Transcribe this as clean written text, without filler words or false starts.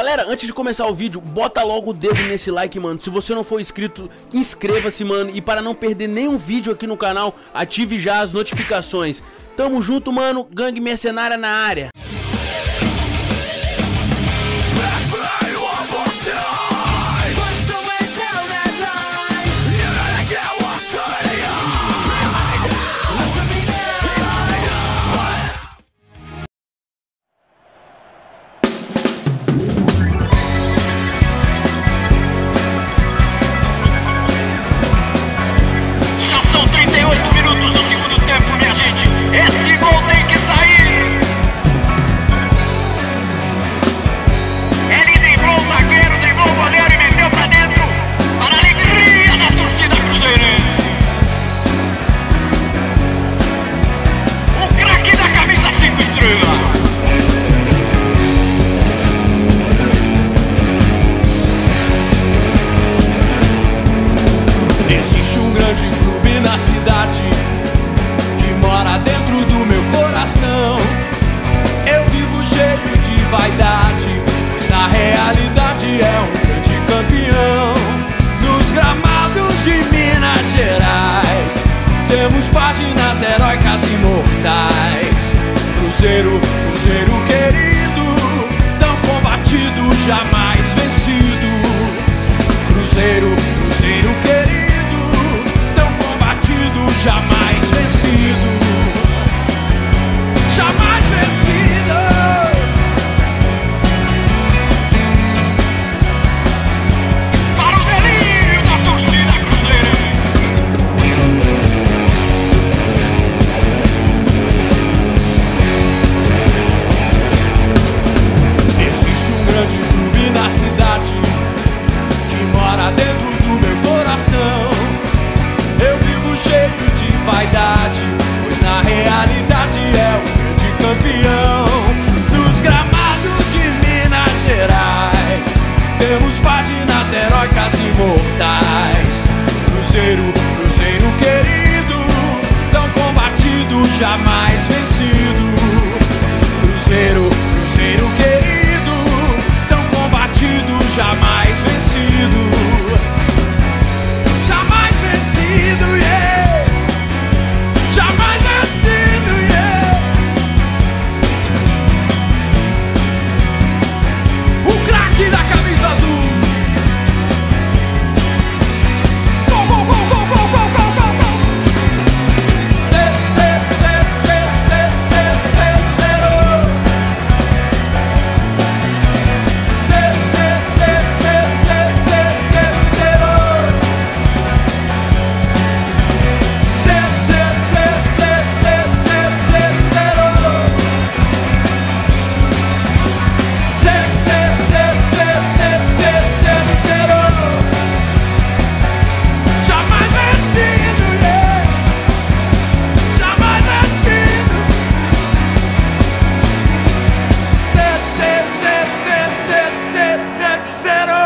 Galera, antes de começar o vídeo, bota logo o dedo nesse like, mano. Se você não for inscrito, inscreva-se, mano. E para não perder nenhum vídeo aqui no canal, ative já as notificações. Tamo junto, mano. Gangue mercenária na área. Pois na realidade é um grande campeão. Nos gramados de Minas Gerais temos páginas heróicas imortais. Cruzeiro, Cruzeiro querido, tão combatido, jamais vencido. Cruzeiro, Cruzeiro querido, tão combatido, jamais vencido. Jamais vencido. Pois na realidade é um grande campeão. Nos gramados de Minas Gerais temos páginas heróicas imortais. Cruzeiro, Cruzeiro querido, tão combatido, jamais vencido. Cruzeiro, Cruzeiro querido, tão combatido, jamais vencido. Jamais vencido, yeah. Jamais vencido, yeah. O craque da camisa azul. Gol, gol, gol, gol, gol, gol, gol, gol, gol. Zero.